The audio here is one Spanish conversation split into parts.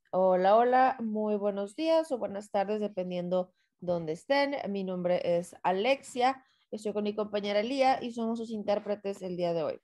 Hola, hola, muy buenos días o buenas tardes, dependiendo dónde estén. Mi nombre es Alexia, estoy con mi compañera Lía y somos sus intérpretes el día de hoy.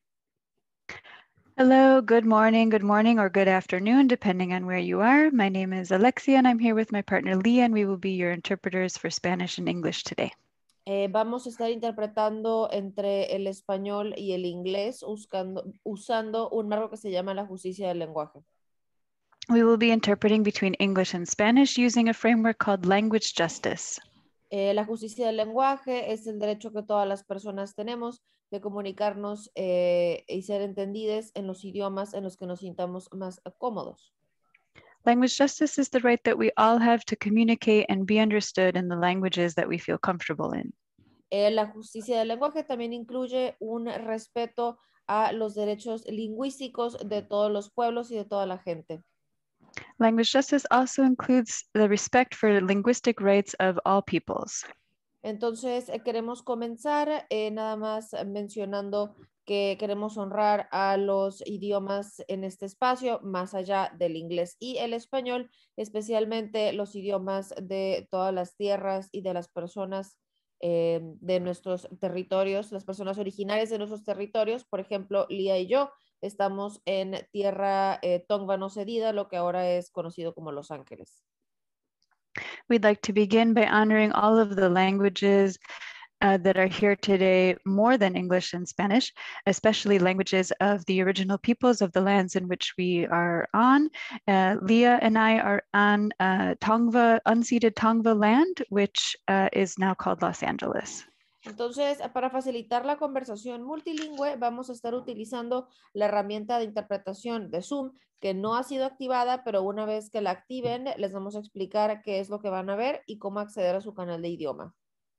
Hello, good morning, or good afternoon, depending on where you are. My name is Alexia, and I'm here with my partner Leah, and we will be your interpreters for Spanish and English today. Vamos a estar interpretando entre el español y el inglés usando un marco que se llama la justicia del lenguaje. We will be interpreting between English and Spanish using a framework called language justice. La justicia del lenguaje es el derecho que todas las personas tenemos de comunicarnos y ser entendidas en los idiomas en los que nos sintamos más cómodos. Language justice is the right that we all have to communicate and be understood in the languages that we feel comfortable in. La justicia del lenguaje también incluye un respeto a los derechos lingüísticos de todos los pueblos y de toda la gente. Language justice also includes the respect for linguistic rights of all peoples. Entonces, queremos comenzar nada más mencionando que queremos honrar a los idiomas en este espacio, más allá del inglés y el español, especialmente los idiomas de todas las tierras y de las personas de nuestros territorios, las personas originarias de nuestros territorios. Por ejemplo, Lía y yo estamos en tierra Tongva no cedida, lo que ahora es conocido como Los Ángeles. We'd like to begin by honoring all of the languages that are here today more than English and Spanish, especially languages of the original peoples of the lands in which we are on. Leah and I are on Tongva, unceded Tongva land, which is now called Los Angeles. Entonces, para facilitar la conversación multilingüe, vamos a estar utilizando la herramienta de interpretación de Zoom, que no ha sido activada, pero una vez que la activen, les vamos a explicar qué es lo que van a ver y cómo acceder a su canal de idioma.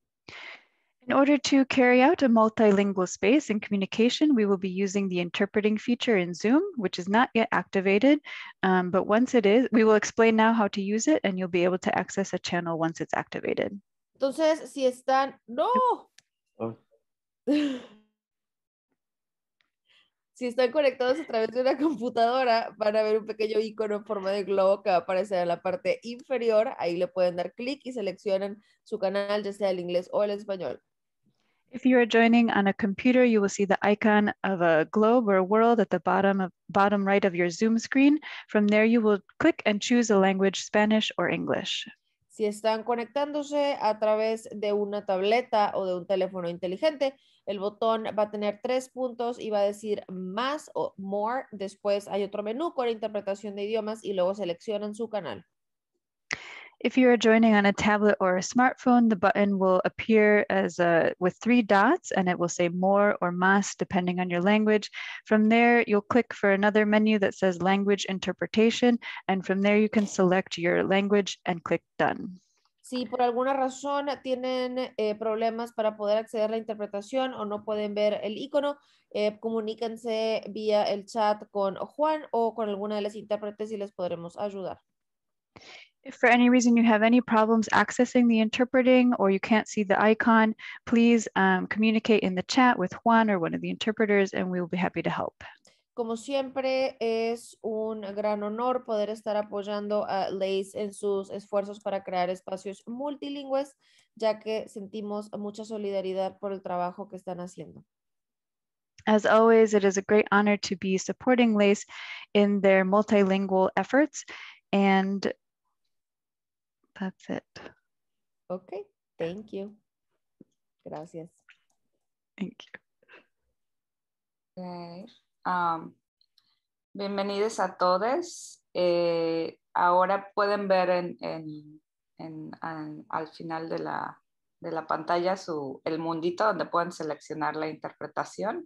In order to carry out a multilingual space in communication, we will be using the interpreting feature in Zoom, which is not yet activated. But once it is, we will explain now how to use it, and you'll be able to access a channel once it's activated. Entonces, si están, no, Oh, si están conectados a través de una computadora, van a ver un pequeño icono en forma de globo que va a aparecer en la parte inferior. Ahí le pueden dar clic y seleccionan su canal, ya sea el inglés o el español. If you are joining on a computer, you will see the icon of a globe or a world at the bottom right of your Zoom screen. From there, you will click and choose a language, Spanish or English. Si están conectándose a través de una tableta o de un teléfono inteligente, el botón va a tener 3 puntos y va a decir más o more. Después hay otro menú con interpretación de idiomas y luego seleccionan su canal. If you are joining on a tablet or a smartphone, the button will appear as with 3 dots, and it will say more or más depending on your language. From there, you'll click for another menu that says language interpretation, and from there you can select your language and click done. Si por alguna razón tienen problemas para poder acceder a la interpretación o no pueden ver el icono, comuníquense vía el chat con Juan o con alguna de las intérpretes y les podremos ayudar. If for any reason you have any problems accessing the interpreting or you can't see the icon, please communicate in the chat with Juan or one of the interpreters, and we will be happy to help. Como siempre, es un gran honor poder estar apoyando a Lace en sus esfuerzos para crear espacios multilingües, ya que sentimos mucha solidaridad por el trabajo que están haciendo. As always, it is a great honor to be supporting LACE in their multilingual efforts, and that's it. Ok, thank you. Gracias. Thank you. okay. Bienvenidos a todos. Ahora pueden ver al final de la pantalla el mundito donde pueden seleccionar la interpretación.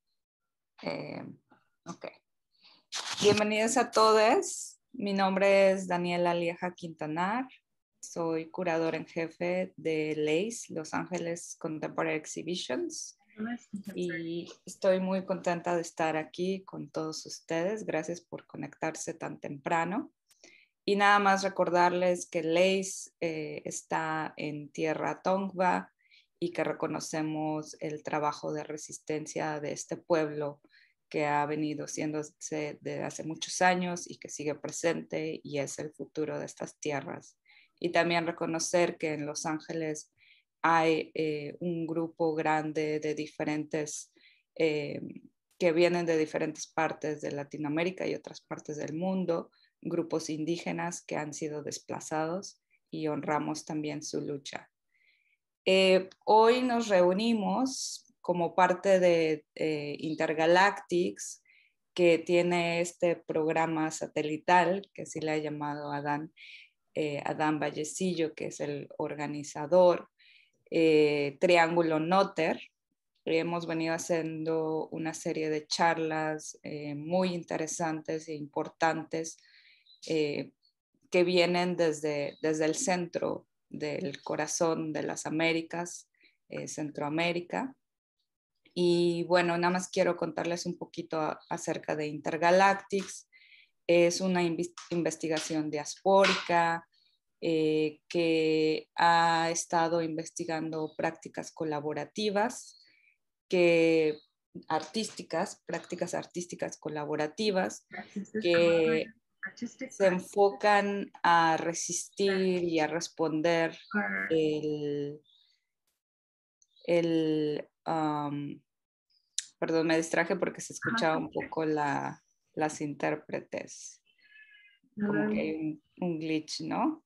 Ok. Bienvenidos a todos. Mi nombre es Daniela Lieja Quintanar. Soy curadora en jefe de LACE, Los Ángeles Contemporary Exhibitions. Y estoy muy contenta de estar aquí con todos ustedes. Gracias por conectarse tan temprano. Y nada más recordarles que LACE está en tierra Tongva y que reconocemos el trabajo de resistencia de este pueblo que ha venido haciéndose desde hace muchos años y que sigue presente y es el futuro de estas tierras. Y también reconocer que en Los Ángeles hay un grupo grande de diferentes, que vienen de diferentes partes de Latinoamérica y otras partes del mundo, grupos indígenas que han sido desplazados y honramos también su lucha. Hoy nos reunimos como parte de Intergalactics, que tiene este programa satelital, que sí le ha llamado Adán Vallecillo, que es el organizador, Triángulo Noter. Hemos venido haciendo una serie de charlas muy interesantes e importantes que vienen desde el centro del corazón de las Américas, Centroamérica. Y bueno, nada más quiero contarles un poquito acerca de Intergalactics. Es una investigación diaspórica que ha estado investigando prácticas colaborativas, prácticas artísticas colaborativas que se enfocan a resistir y a responder perdón, me distraje porque se escuchaba un poco las intérpretes. Como que hay un glitch, ¿no?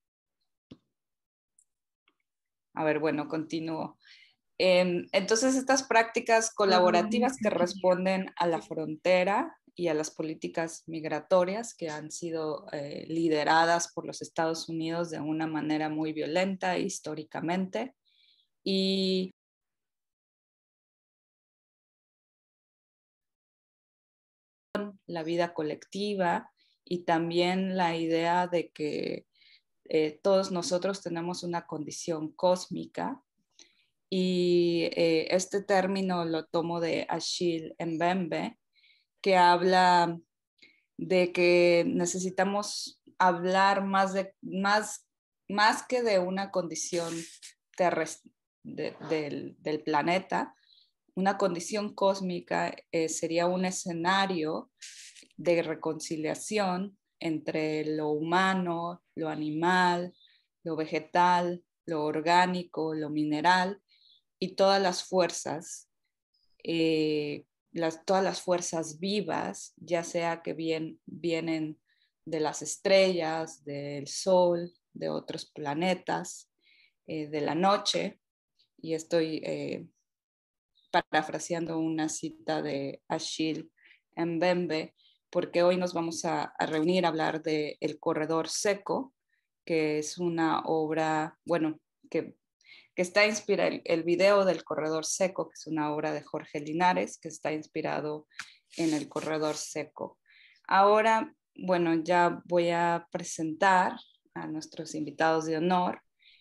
A ver, bueno, continúo. Entonces, estas prácticas colaborativas que responden a la frontera y a las políticas migratorias que han sido lideradas por los Estados Unidos de una manera muy violenta históricamente. Y la vida colectiva y también la idea de que todos nosotros tenemos una condición cósmica. Y este término lo tomo de Achille Mbembe, que habla de que necesitamos hablar más que de una condición terrestre del planeta. Una condición cósmica sería un escenario de reconciliación entre lo humano, lo animal, lo vegetal, lo orgánico, lo mineral y todas las fuerzas, todas las fuerzas vivas, ya sea que vienen de las estrellas, del sol, de otros planetas, de la noche. Y estoy parafraseando una cita de Achille Mbembe, porque hoy nos vamos a reunir a hablar de El Corredor Seco, que es una obra, bueno, que está inspirado, el video del Corredor Seco, que es una obra de Jorge Linares, que está inspirado en El Corredor Seco. Ahora, bueno, ya voy a presentar a nuestros invitados de honor.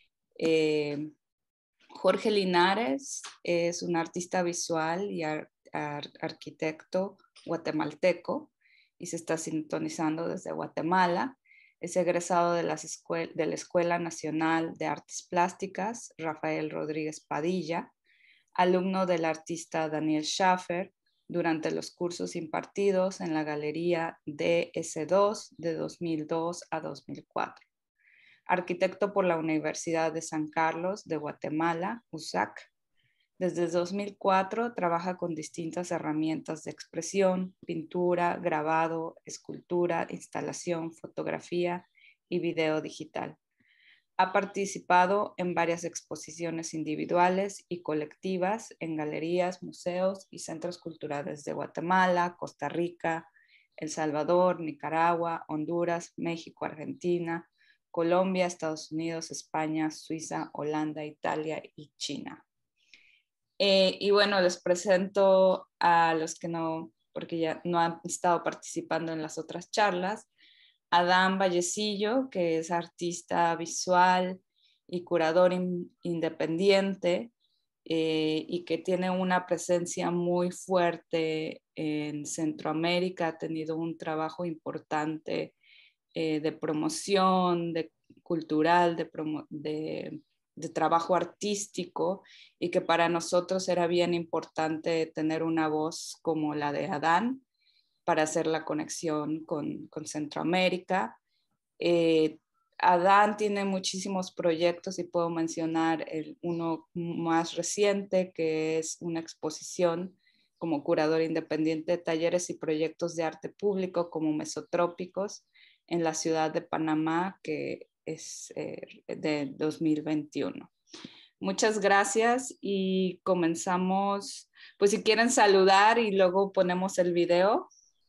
Jorge Linares es un artista visual y arquitecto guatemalteco y se está sintonizando desde Guatemala. Es egresado de la Escuela Nacional de Artes Plásticas Rafael Rodríguez Padilla, alumno del artista Daniel Schaffer durante los cursos impartidos en la Galería DS2 de 2002 a 2004. Arquitecto por la Universidad de San Carlos de Guatemala, USAC. Desde 2004 trabaja con distintas herramientas de expresión, pintura, grabado, escultura, instalación, fotografía y video digital. Ha participado en varias exposiciones individuales y colectivas en galerías, museos y centros culturales de Guatemala, Costa Rica, El Salvador, Nicaragua, Honduras, México, Argentina, Colombia, Estados Unidos, España, Suiza, Holanda, Italia y China. Y bueno, les presento a los que no, porque ya no han estado participando en las otras charlas. Adán Vallecillo, que es artista visual y curador independiente y que tiene una presencia muy fuerte en Centroamérica, ha tenido un trabajo importante de promoción, cultural, de de trabajo artístico y que para nosotros era bien importante tener una voz como la de Adán para hacer la conexión con Centroamérica. Adán tiene muchísimos proyectos y puedo mencionar uno más reciente, que es una exposición como curador independiente de talleres y proyectos de arte público como Mesotrópicos en la ciudad de Panamá, que es de 2021. Muchas gracias y comenzamos, pues si quieren saludar y luego ponemos el video.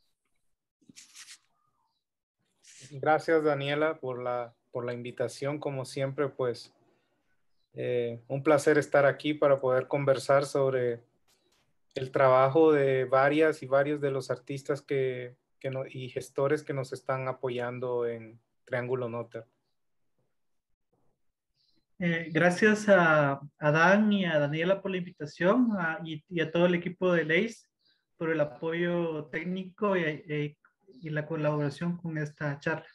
Gracias, Daniela, por la invitación. Como siempre, pues un placer estar aquí para poder conversar sobre el trabajo de varias y varios de los artistas y gestores que nos están apoyando en Triángulo Noter. Gracias a Dan y a Daniela por la invitación y a todo el equipo de LACE por el apoyo técnico y la colaboración con esta charla.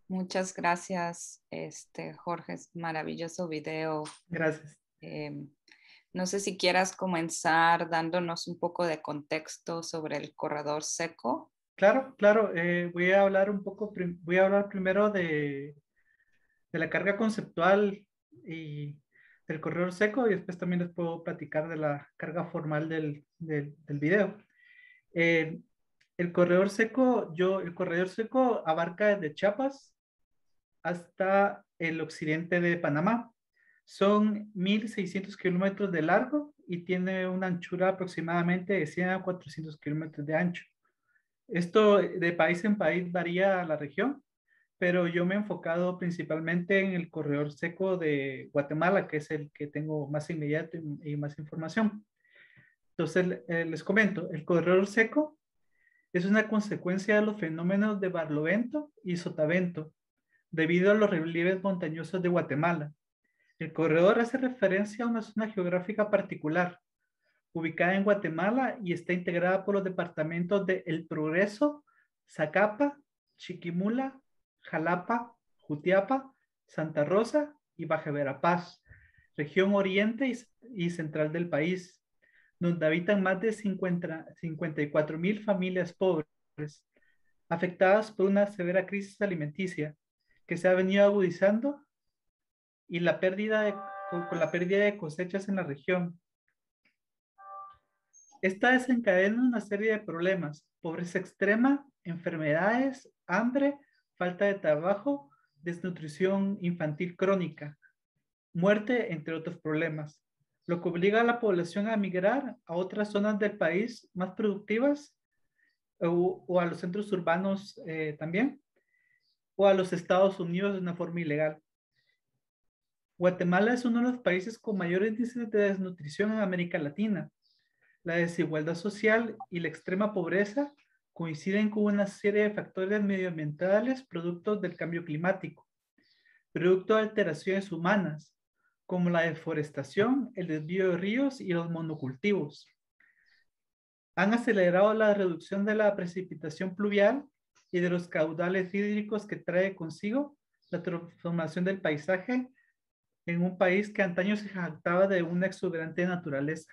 Muchas gracias, Jorge. Es maravilloso video. Gracias. No sé si quieras comenzar dándonos un poco de contexto sobre el corredor seco. Claro, claro. Voy a hablar voy a hablar primero de la carga conceptual y del corredor seco, y después también les puedo platicar de la carga formal del video. El corredor seco abarca desde Chiapas hasta el occidente de Panamá. Son 1.600 kilómetros de largo y tiene una anchura aproximadamente de 100 a 400 kilómetros de ancho. Esto de país en país varía la región, pero yo me he enfocado principalmente en el corredor seco de Guatemala, que es el que tengo más inmediato y más información. Entonces, les comento, el corredor seco es una consecuencia de los fenómenos de barlovento y sotavento, debido a los relieves montañosos de Guatemala. El corredor hace referencia a una zona geográfica particular, ubicada en Guatemala y está integrada por los departamentos de El Progreso, Zacapa, Chiquimula, Jalapa, Jutiapa, Santa Rosa y Baja Verapaz, región oriente y central del país, donde habitan más de 54,000 familias pobres, afectadas por una severa crisis alimenticia que se ha venido agudizando y con la pérdida de cosechas en la región. Esta desencadena una serie de problemas: pobreza extrema, enfermedades, hambre, falta de trabajo, desnutrición infantil crónica, muerte, entre otros problemas, lo que obliga a la población a migrar a otras zonas del país más productivas o a los centros urbanos también, o a los Estados Unidos de una forma ilegal. Guatemala es uno de los países con mayor índice de desnutrición en América Latina. La desigualdad social y la extrema pobreza coinciden con una serie de factores medioambientales productos del cambio climático, producto de alteraciones humanas, como la deforestación, el desvío de ríos y los monocultivos. Han acelerado la reducción de la precipitación pluvial y de los caudales hídricos que trae consigo la transformación del paisaje en un país que antaño se jactaba de una exuberante naturaleza.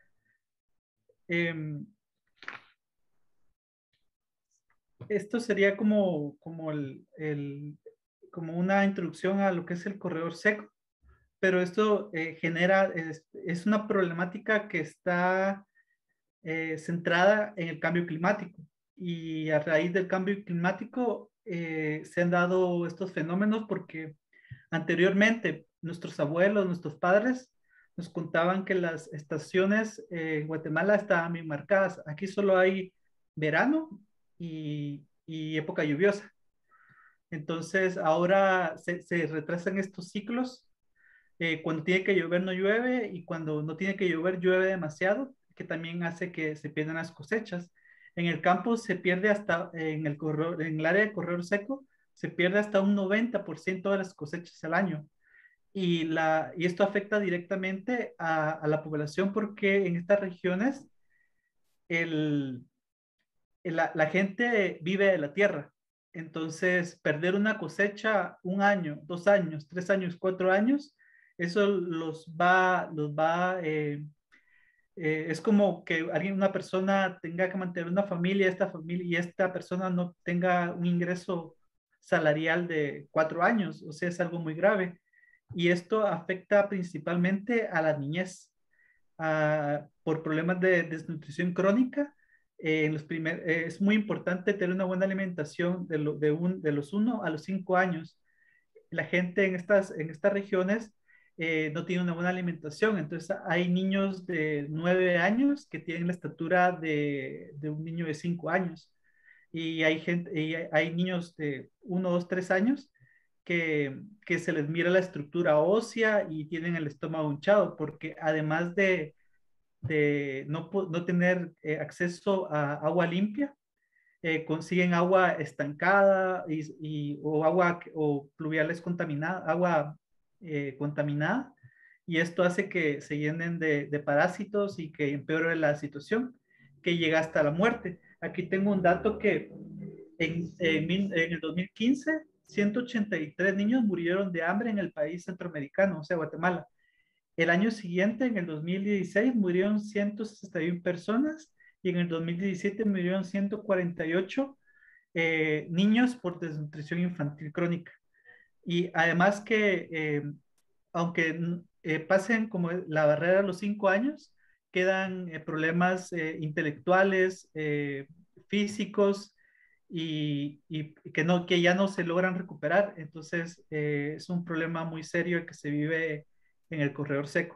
Esto sería como una introducción a lo que es el corredor seco, pero esto es una problemática que está centrada en el cambio climático, y a raíz del cambio climático se han dado estos fenómenos porque anteriormente nuestros abuelos, nuestros padres nos contaban que las estaciones en Guatemala estaban bien marcadas. Aquí solo hay verano y época lluviosa. Entonces ahora se retrasan estos ciclos. Cuando tiene que llover no llueve, y cuando no tiene que llover llueve demasiado, que también hace que se pierdan las cosechas. En el campo se pierde en el área de corredor seco, se pierde hasta un 90% de las cosechas al año. Y esto afecta directamente a la población, porque en estas regiones la gente vive de la tierra. Entonces, perder una cosecha 1 año, 2 años, 3 años, 4 años, eso es como que una persona tenga que mantener una familia, y esta persona no tenga un ingreso salarial de 4 años. O sea, es algo muy grave. Y esto afecta principalmente a la niñez, por problemas de desnutrición crónica. Es muy importante tener una buena alimentación de los 1 a los 5 años. La gente en estas regiones no tiene una buena alimentación. Entonces hay niños de 9 años que tienen la estatura de un niño de 5 años. Y hay niños de 1, 2, 3 años que se les mira la estructura ósea y tienen el estómago hinchado, porque además de no tener acceso a agua limpia, consiguen agua estancada o pluviales agua contaminada, y esto hace que se llenen de parásitos y que empeore la situación, que llega hasta la muerte. Aquí tengo un dato que en el 2015 183 niños murieron de hambre en el país centroamericano, o sea, Guatemala. El año siguiente, en el 2016, murieron 161 personas y en el 2017 murieron 148 niños por desnutrición infantil crónica. Y además que, aunque pasen como la barrera de los 5 años, quedan problemas intelectuales, físicos y que ya no se logran recuperar. Entonces, es un problema muy serio que se vive en el corredor seco.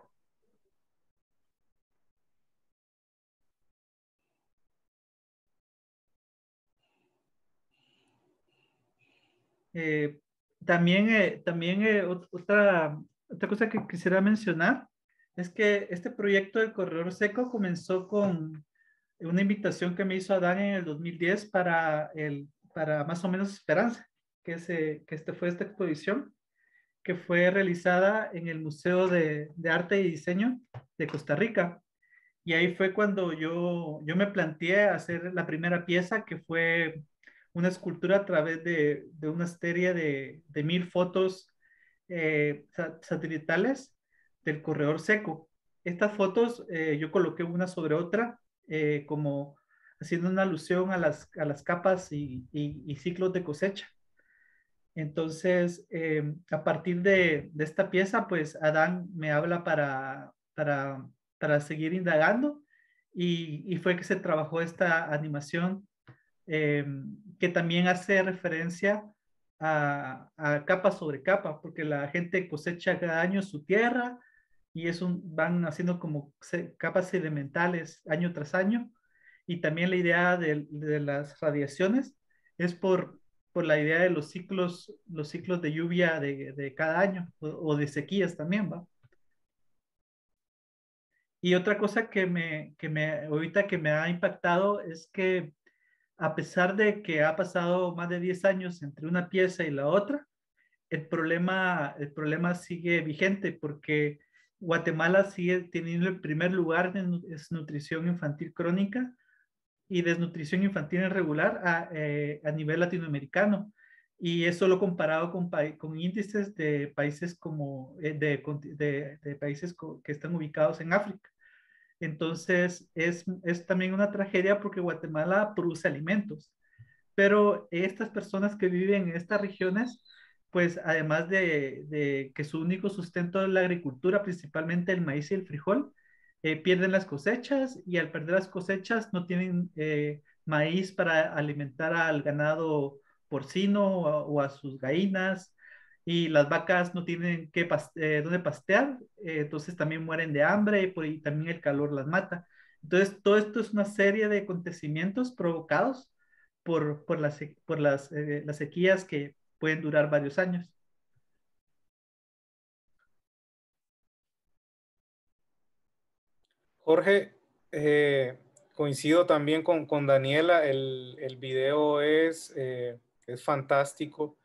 Otra cosa que quisiera mencionar es que este proyecto del corredor seco comenzó con una invitación que me hizo Adán en el 2010 para Más o menos Esperanza, que fue esta exposición que fue realizada en el Museo de Arte y Diseño de Costa Rica. Y ahí fue cuando yo me planteé hacer la primera pieza, que fue una escultura a través de una serie de 1000 fotos satelitales del corredor seco. Estas fotos yo coloqué una sobre otra, como haciendo una alusión a las capas y ciclos de cosecha. Entonces, a partir de esta pieza, pues Adán me habla para seguir indagando y fue que se trabajó esta animación que también hace referencia a capa sobre capa, porque la gente cosecha cada año su tierra y van haciendo como capas sedimentales año tras año. Y también la idea de las radiaciones es por la idea de los ciclos de lluvia de cada año o de sequías también, ¿va? Y otra cosa ahorita que me ha impactado es que a pesar de que ha pasado más de 10 años entre una pieza y la otra, el problema sigue vigente porque Guatemala sigue teniendo el primer lugar en desnutrición infantil crónica y desnutrición infantil irregular a nivel latinoamericano. Y eso lo comparado con índices de países como de países que están ubicados en África. Entonces, es también una tragedia porque Guatemala produce alimentos, pero estas personas que viven en estas regiones, pues además de que su único sustento es la agricultura, principalmente el maíz y el frijol, pierden las cosechas y al perder las cosechas no tienen maíz para alimentar al ganado porcino o a sus gallinas y las vacas no tienen dónde pastear, entonces también mueren de hambre y también el calor las mata. Entonces, todo esto es una serie de acontecimientos provocados por las sequías que pueden durar varios años. Jorge, coincido también con Daniela, el video es fantástico.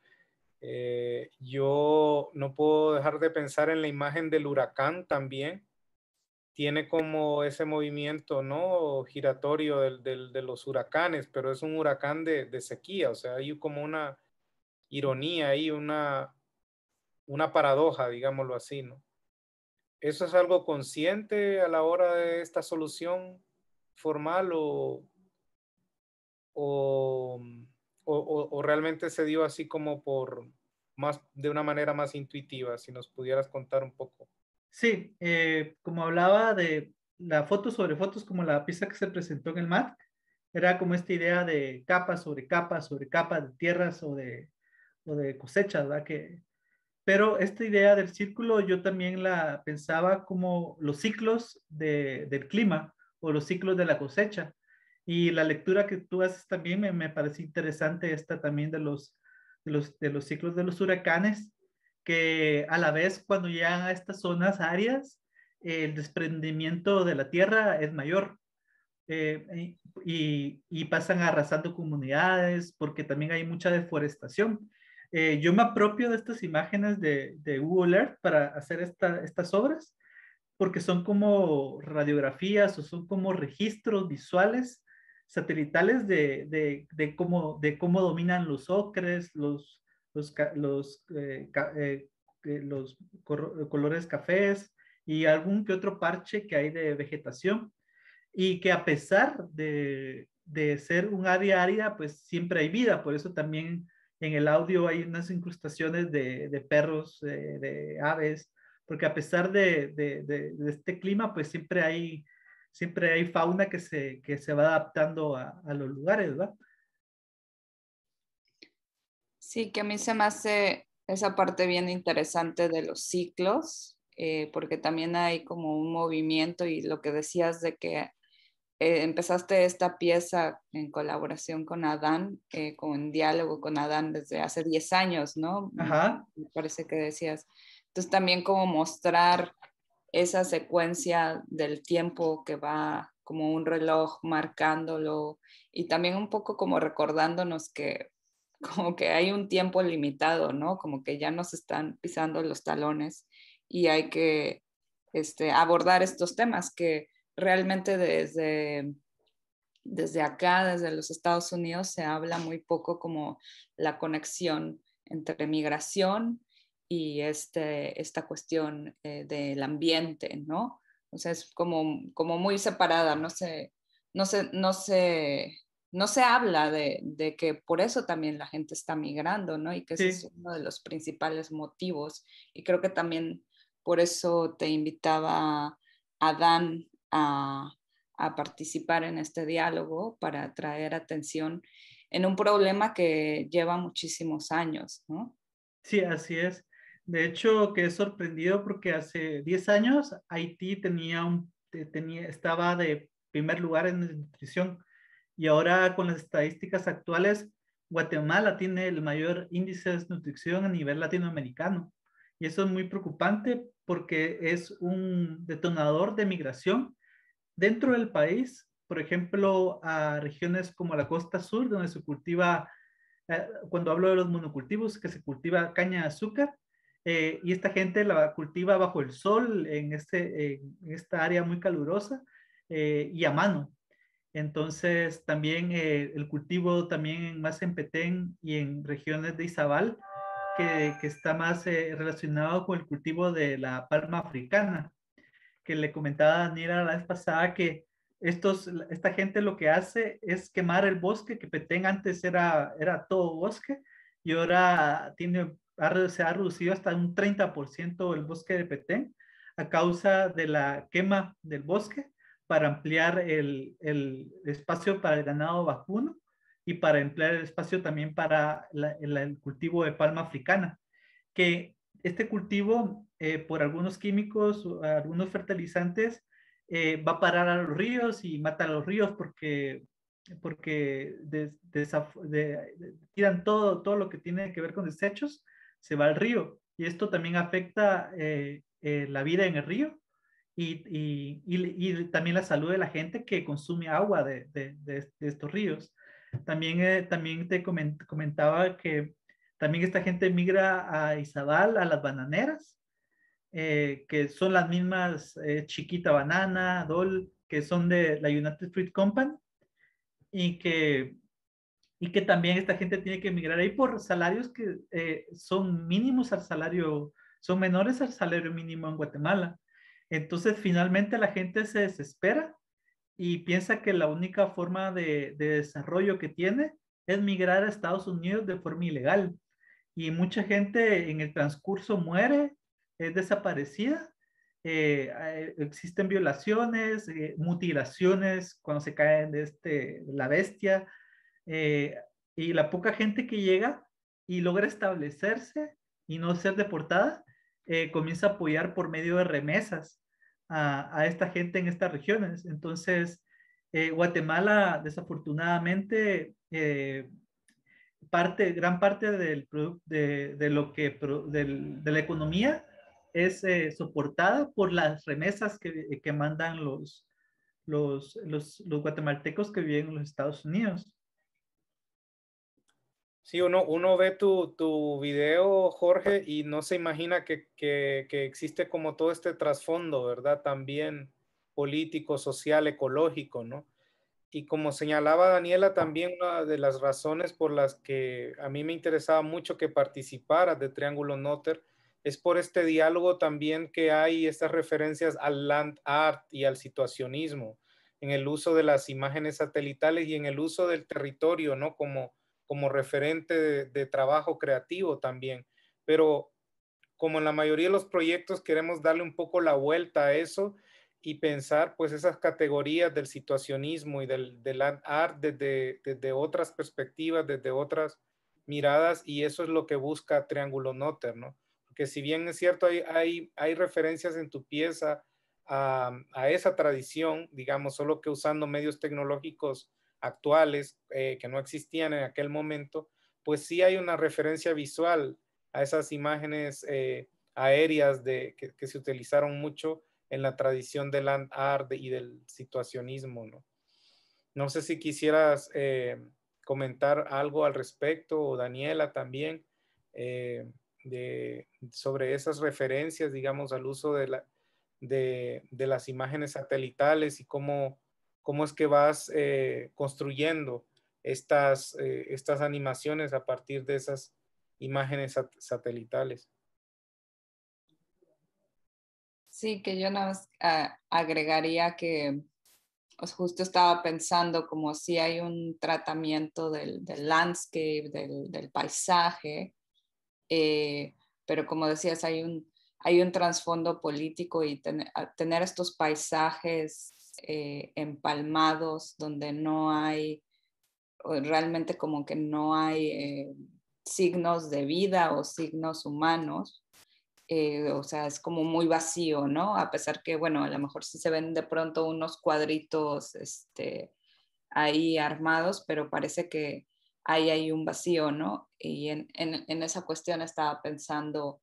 Yo no puedo dejar de pensar en la imagen del huracán también. Tiene como ese movimiento, ¿no? Giratorio de los huracanes, pero es un huracán de sequía, o sea, hay como una ironía ahí, una paradoja, digámoslo así, ¿no? ¿Eso es algo consciente a la hora de esta solución formal o realmente se dio así como de una manera más intuitiva? Si nos pudieras contar un poco. Sí, como hablaba de la foto sobre fotos, como la pieza que se presentó en el MAT, era como esta idea de capa sobre capa sobre capa de tierras o de cosechas, ¿verdad? Pero esta idea del círculo yo también la pensaba como los ciclos del clima o los ciclos de la cosecha. Y la lectura que tú haces también me parece interesante, esta también de los ciclos de los huracanes, que a la vez cuando llegan a estas zonas áreas, el desprendimiento de la tierra es mayor. Y pasan arrasando comunidades porque también hay mucha deforestación. Yo me apropio de estas imágenes de Google Earth para hacer estas obras porque son como radiografías o son como registros visuales satelitales de cómo dominan los ocres, colores cafés y algún que otro parche que hay de vegetación, y que a pesar de ser un área árida, pues siempre hay vida. Por eso también en el audio hay unas incrustaciones de perros, de aves, porque a pesar de este clima, pues siempre hay fauna que se va adaptando a los lugares, ¿verdad? Sí, que a mí se me hace esa parte bien interesante de los ciclos, porque también hay como un movimiento y lo que decías de que empezaste esta pieza en colaboración con Adán, con diálogo con Adán desde hace 10 años, ¿no? Ajá. Me parece que decías. Entonces también como mostrar esa secuencia del tiempo que va como un reloj marcándolo y también un poco como recordándonos que como que hay un tiempo limitado, ¿no? Como que ya nos están pisando los talones y hay que abordar estos temas que realmente desde acá, desde los Estados Unidos, se habla muy poco como la conexión entre migración y esta cuestión del ambiente, ¿no? O sea, es como muy separada, no se habla de que por eso también la gente está migrando, ¿no? Y que ese es Sí. uno de los principales motivos. Y creo que también por eso te invitaba Adán a participar en este diálogo para traer atención en un problema que lleva muchísimos años, ¿no? Sí, así es. De hecho, quedé sorprendido porque hace 10 años Haití estaba de primer lugar en nutrición, y ahora con las estadísticas actuales, Guatemala tiene el mayor índice de desnutrición a nivel latinoamericano. Y eso es muy preocupante porque es un detonador de migración dentro del país, por ejemplo, a regiones como la costa sur, donde se cultiva, cuando hablo de los monocultivos, que se cultiva caña de azúcar, y esta gente la cultiva bajo el sol en esta área muy calurosa, y a mano. Entonces, también el cultivo también más en Petén y en regiones de Izabal, que está más relacionado con el cultivo de la palma africana, que le comentaba a Daniela la vez pasada que esta gente lo que hace es quemar el bosque, que Petén antes era todo bosque, y ahora se ha reducido hasta un 30% el bosque de Petén a causa de la quema del bosque para ampliar el espacio para el ganado vacuno y para emplear el espacio también para el cultivo de palma africana, que este cultivo, por algunos químicos, algunos fertilizantes, va a parar a los ríos y mata a los ríos porque tiran todo lo que tiene que ver con desechos, se va al río. Y esto también afecta la vida en el río y también la salud de la gente que consume agua de estos ríos. También te comentaba que también esta gente migra a Izabal, a las bananeras, que son las mismas Chiquita Banana, Dole, que son de la United Fruit Company, y que también esta gente tiene que migrar ahí por salarios que son mínimos al salario, son menores al salario mínimo en Guatemala. Entonces, finalmente la gente se desespera y piensa que la única forma de desarrollo que tiene es migrar a Estados Unidos de forma ilegal. Y mucha gente en el transcurso muere, es desaparecida. Existen violaciones, mutilaciones cuando se caen de la bestia, eh, y la poca gente que llega y logra establecerse y no ser deportada, comienza a apoyar por medio de remesas a esta gente en estas regiones. Entonces, Guatemala, desafortunadamente, gran parte de lo de la economía es soportada por las remesas que mandan los guatemaltecos que viven en los Estados Unidos. Sí, uno ve tu video, Jorge, y no se imagina que existe como todo este trasfondo, ¿verdad? También político, social, ecológico, ¿no? Y como señalaba Daniela, también una de las razones por las que a mí me interesaba mucho que participara de Triángulo Notter es por este diálogo también que hay, estas referencias al land art y al situacionismo en el uso de las imágenes satelitales y en el uso del territorio, ¿no? Como referente de trabajo creativo también. Pero como en la mayoría de los proyectos queremos darle un poco la vuelta a eso y pensar pues esas categorías del situacionismo y del land art desde otras perspectivas, desde otras miradas, y eso es lo que busca Triángulo Notter, ¿no? Porque si bien es cierto, hay referencias en tu pieza a esa tradición, digamos, solo que usando medios tecnológicos actuales que no existían en aquel momento, pues sí hay una referencia visual a esas imágenes aéreas que se utilizaron mucho en la tradición del land art y del situacionismo, ¿no? No sé si quisieras comentar algo al respecto, o Daniela también, sobre esas referencias, digamos, al uso de las imágenes satelitales y cómo es que vas construyendo estas animaciones a partir de esas imágenes satelitales. Sí, que yo nada más agregaría que pues, justo estaba pensando como si hay un tratamiento del landscape, del paisaje, pero como decías, hay un trasfondo político y tener estos paisajes empalmados donde no hay, realmente como que no hay signos de vida o signos humanos. O sea, es como muy vacío, ¿no? A pesar que, bueno, a lo mejor sí se ven de pronto unos cuadritos ahí armados, pero parece que hay un vacío, ¿no? Y en esa cuestión estaba pensando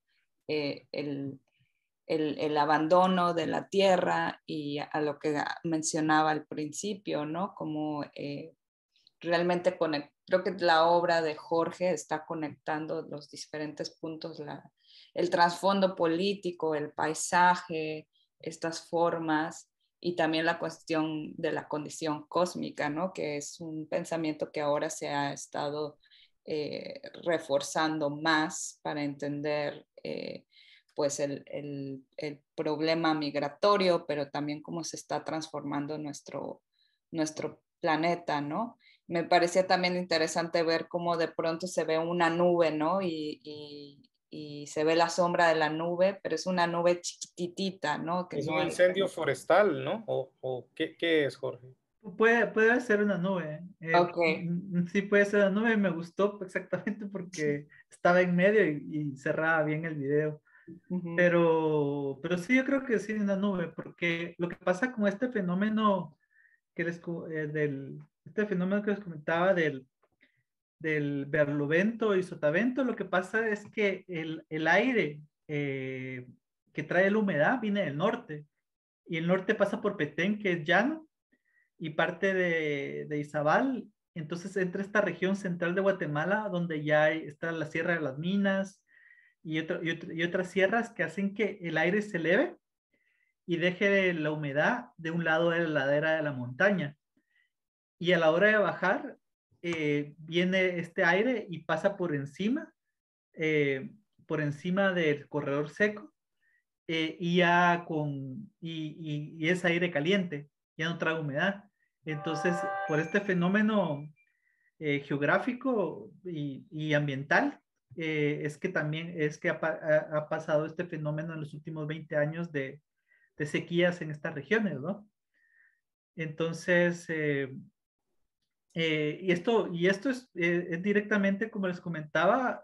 el abandono de la tierra y a lo que mencionaba al principio, ¿no? Como realmente creo que la obra de Jorge está conectando los diferentes puntos, el trasfondo político, el paisaje, estas formas y también la cuestión de la condición cósmica, ¿no? Que es un pensamiento que ahora se ha estado reforzando más para entender pues el problema migratorio, pero también cómo se está transformando nuestro planeta, ¿no? Me parecía también interesante ver cómo de pronto se ve una nube, ¿no? Y se ve la sombra de la nube, pero es una nube chiquititita, ¿no? Que Es no un incendio forestal, ¿no? ¿O qué es, Jorge? Puede ser una nube. Ok. Sí, puede ser una nube. Me gustó exactamente porque estaba en medio y cerraba bien el video. Pero sí, yo creo que sí, una nube, porque lo que pasa con este fenómeno este fenómeno que les comentaba del Barlovento y Sotavento, lo que pasa es que el aire que trae la humedad viene del norte, y el norte pasa por Petén, que es llano, y parte de Izabal. Entonces entra esta región central de Guatemala, donde ya está la Sierra de las Minas y otras sierras que hacen que el aire se eleve y deje la humedad de un lado de la ladera de la montaña. Y a la hora de bajar, viene este aire y pasa por encima del corredor seco, y ya y es aire caliente, ya no trae humedad. Entonces, por este fenómeno geográfico y ambiental, es que también ha pasado este fenómeno en los últimos 20 años de sequías en estas regiones, ¿no? Entonces, y esto es directamente, como les comentaba,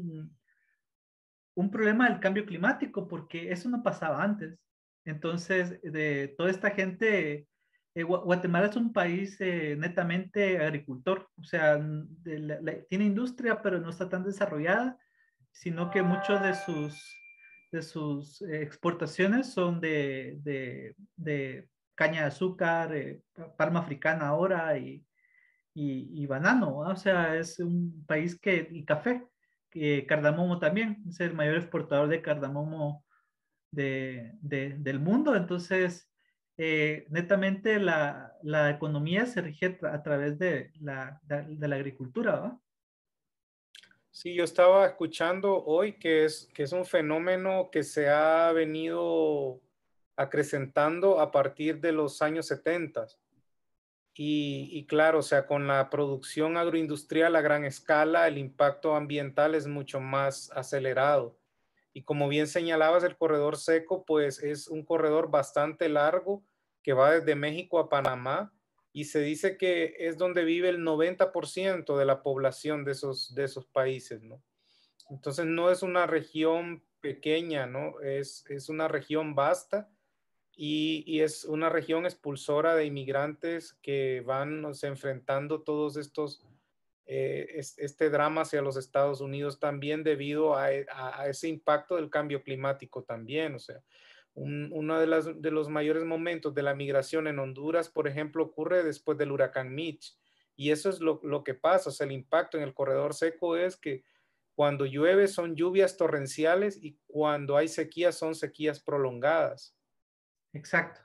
un problema del cambio climático, porque eso no pasaba antes. Entonces, de toda esta gente, Guatemala es un país netamente agricultor, o sea, tiene industria, pero no está tan desarrollada, sino que muchos de sus exportaciones son de caña de azúcar, palma africana ahora y banano, ¿no? O sea, es un país y café, cardamomo también, es el mayor exportador de cardamomo del mundo. Entonces, netamente la economía se rige a través de de la agricultura, ¿va? Sí, yo estaba escuchando hoy que es un fenómeno que se ha venido acrecentando a partir de los años 70. Y claro, o sea, con la producción agroindustrial a gran escala, el impacto ambiental es mucho más acelerado. Y como bien señalabas, el corredor seco, pues es un corredor bastante largo que va desde México a Panamá y se dice que es donde vive el 90% de la población de esos países, ¿no? Entonces no es una región pequeña, ¿no? Es una región vasta y es una región expulsora de inmigrantes que van, o sea, enfrentando todos estos, este drama hacia los Estados Unidos también debido a ese impacto del cambio climático también. O sea, uno de los mayores momentos de la migración en Honduras, por ejemplo, ocurre después del huracán Mitch. Y eso es lo que pasa, o sea, el impacto en el corredor seco es que cuando llueve son lluvias torrenciales y cuando hay sequías son sequías prolongadas. Exacto.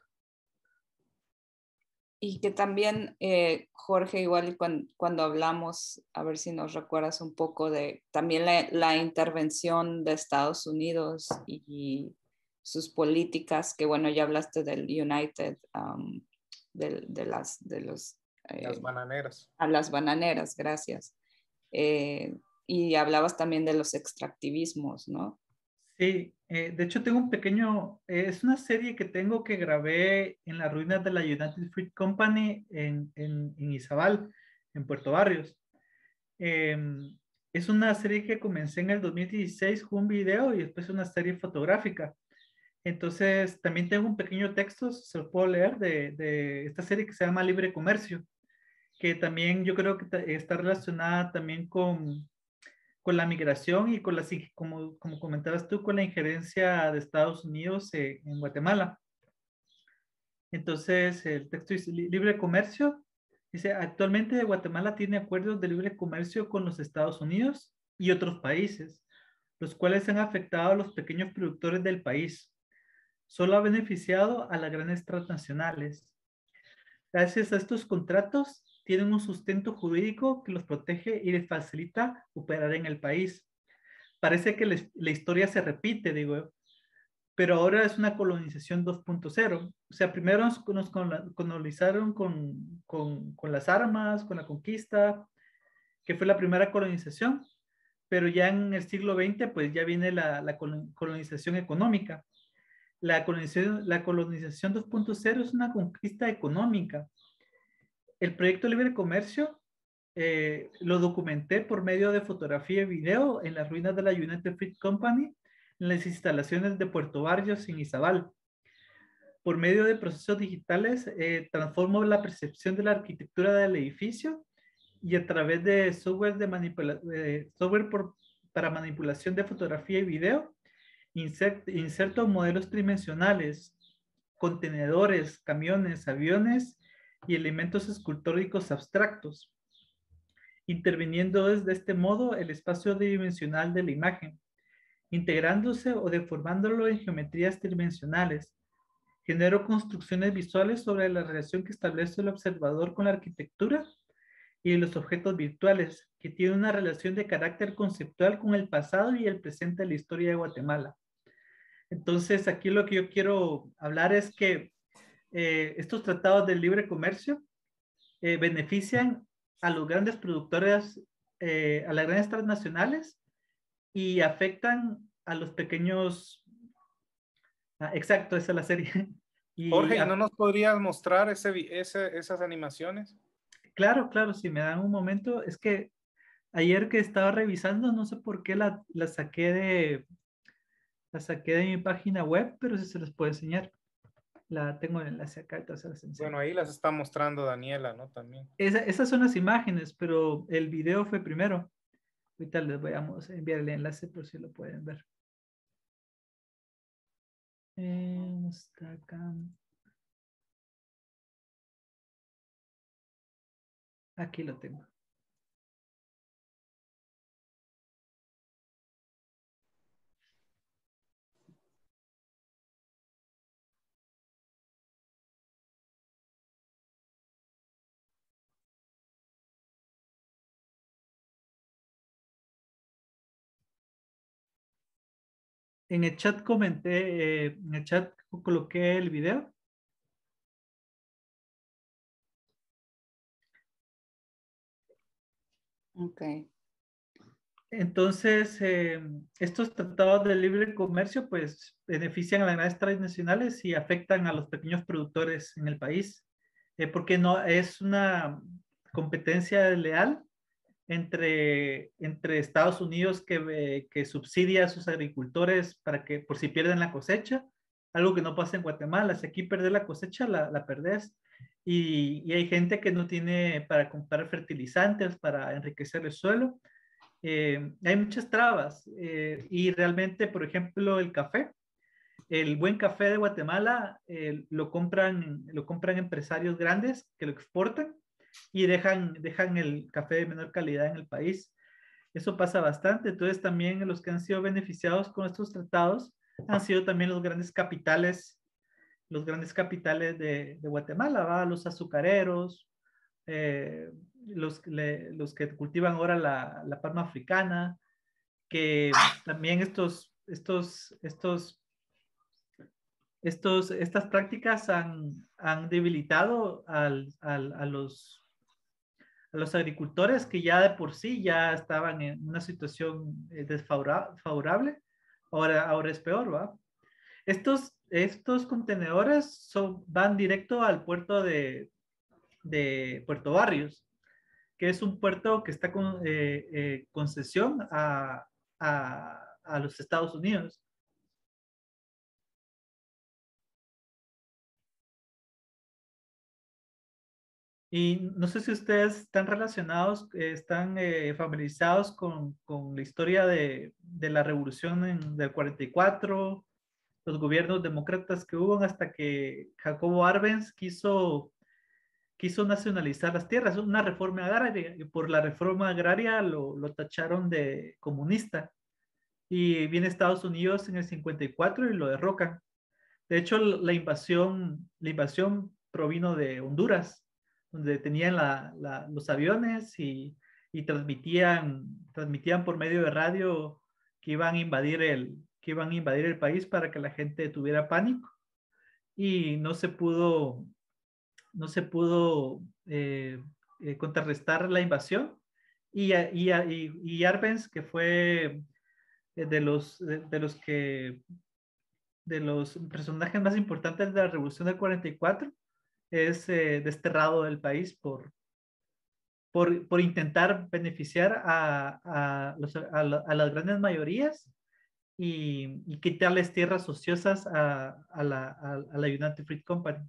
Y que también, Jorge, igual cuando hablamos, a ver si nos recuerdas un poco de también la intervención de Estados Unidos y sus políticas, que bueno, ya hablaste del United, de los... Las bananeras. a las bananeras, gracias. Y hablabas también de los extractivismos, ¿no? Sí, de hecho tengo un pequeño, es una serie que tengo que grabé en las ruinas de la United Fruit Company en Izabal, en Puerto Barrios. Es una serie que comencé en el 2016 con un video y después una serie fotográfica. Entonces también tengo un pequeño texto, se lo puedo leer, de esta serie que se llama Libre Comercio, que también yo creo que está relacionada también con la migración y con como comentabas tú, con la injerencia de Estados Unidos en Guatemala. Entonces, el texto dice libre comercio. Dice, actualmente Guatemala tiene acuerdos de libre comercio con los Estados Unidos y otros países, los cuales han afectado a los pequeños productores del país. Solo ha beneficiado a las grandes transnacionales. Gracias a estos contratos, tienen un sustento jurídico que los protege y les facilita operar en el país. Parece que la historia se repite, digo, pero ahora es una colonización 2.0. O sea, primero nos colonizaron con las armas, con la conquista, que fue la primera colonización, pero ya en el siglo XX, pues ya viene la colonización económica. La colonización 2.0 es una conquista económica. El proyecto Libre Comercio lo documenté por medio de fotografía y video en las ruinas de la United Fruit Company, en las instalaciones de Puerto Barrios en Izabal. Por medio de procesos digitales, transformo la percepción de la arquitectura del edificio y a través de software, para manipulación de fotografía y video, inserto modelos tridimensionales, contenedores, camiones, aviones y elementos escultóricos abstractos, interviniendo desde este modo el espacio tridimensional de la imagen, integrándose o deformándolo en geometrías tridimensionales. Genero construcciones visuales sobre la relación que establece el observador con la arquitectura y los objetos virtuales, que tiene una relación de carácter conceptual con el pasado y el presente de la historia de Guatemala. Entonces, aquí lo que yo quiero hablar es que estos tratados de libre comercio benefician a los grandes productores, a las grandes transnacionales y afectan a los pequeños. Exacto, esa es la serie. Jorge, ¿y no nos podrías mostrar esas animaciones? Claro, claro, si me dan un momento. Es que ayer que estaba revisando, no sé por qué la saqué de mi página web, pero sí se les puedo enseñar. La tengo en el enlace acá, entonces se las enseño. Bueno, ahí las está mostrando Daniela, ¿no? También. Esas son las imágenes, pero el video fue primero. Ahorita les voy a enviar el enlace por si lo pueden ver. Está acá. Aquí lo tengo. En el chat comenté, en el chat coloqué el video. Ok. Entonces, estos tratados de libre comercio pues benefician a las grandes transnacionales y afectan a los pequeños productores en el país, porque no es una competencia desleal entre Estados Unidos que subsidia a sus agricultores para que por si pierden la cosecha, algo que no pasa en Guatemala. Si aquí perder la cosecha, la perdés. Y hay gente que no tiene para comprar fertilizantes, para enriquecer el suelo. Hay muchas trabas y realmente, por ejemplo, el café, el buen café de Guatemala lo compran empresarios grandes que lo exportan y dejan el café de menor calidad en el país. Eso pasa bastante. Entonces también los que han sido beneficiados con estos tratados han sido también los grandes capitales de Guatemala, ¿va? Los azucareros, eh, los que cultivan ahora la palma africana, que también estas prácticas han debilitado a los agricultores que ya de por sí ya estaban en una situación desfavorable. Ahora es peor, ¿va? Estos contenedores van directo al puerto de Puerto Barrios, que es un puerto que está con concesión a los Estados Unidos. Y no sé si ustedes están relacionados, están familiarizados con la historia de la revolución del 44, los gobiernos demócratas que hubo hasta que Jacobo Arbenz quiso nacionalizar las tierras, una reforma agraria, y por la reforma agraria lo tacharon de comunista. Y viene Estados Unidos en el 54 y lo derrocan. De hecho, la invasión provino de Honduras, donde tenían los aviones y transmitían por medio de radio que iban a invadir el país para que la gente tuviera pánico. Y no se pudo contrarrestar la invasión. Y Arbenz, que fue de los personajes más importantes de la Revolución del 44, es desterrado del país por intentar beneficiar a las grandes mayorías y quitarles tierras ociosas a la United Fruit Company.